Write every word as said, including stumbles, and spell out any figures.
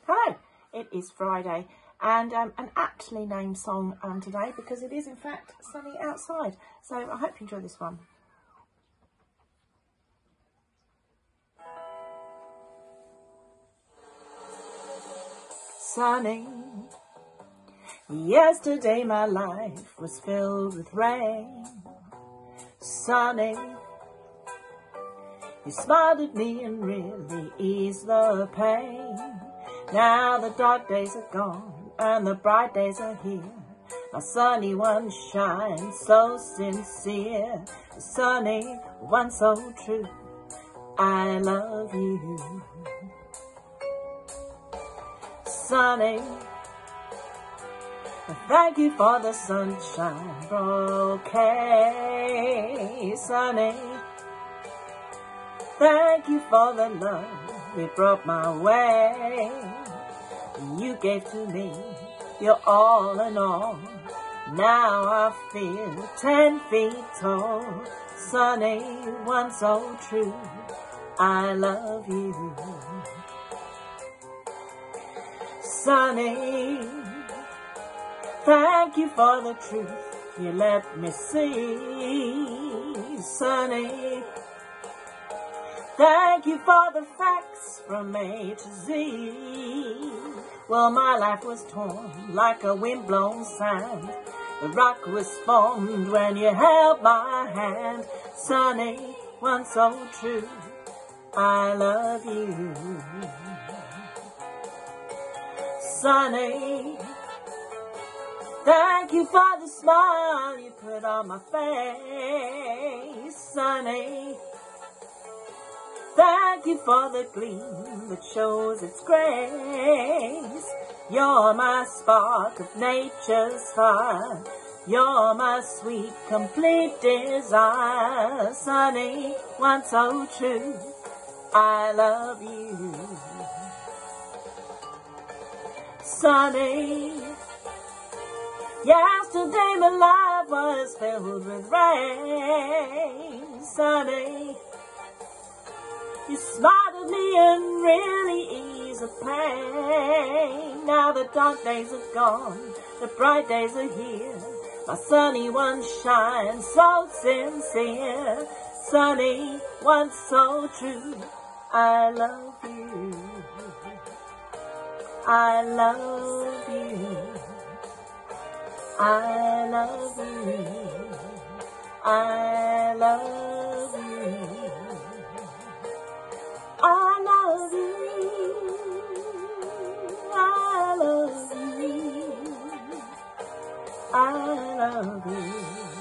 Hello, it is Friday and um, an aptly named song um, today because it is in fact sunny outside. So I hope you enjoy this one. Sunny, yesterday my life was filled with rain. Sunny, you smiled at me and really eased the pain. Now the dark days are gone and the bright days are here. My sunny one shines so sincere. The sunny one so true. I love you. Sunny, thank you for the sunshine bouquet. Sunny, thank you for the love it brought my way. You gave to me your all in all. Now I feel ten feet tall. Sunny, one so true. I love you. Sunny, thank you for the truth you let me see. Sunny, thank you for the facts from A to Z. Well, my life was torn like a windblown sand. The rock was formed when you held my hand. Sunny, one so true. I love you. Sunny, thank you for the smile you put on my face. Sunny, thank you for the gleam that shows its grace. You're my spark of nature's fire. You're my sweet, complete desire. Sunny, one so true. I love you. Sunny, yesterday my life was filled with rain. Sunny, you smiled at me and really eased the pain. Now the dark days are gone, the bright days are here. My sunny one shines so sincere. Sunny, one so true. I love you. I love you. I love you. I love you. I love you. I love you. I love you.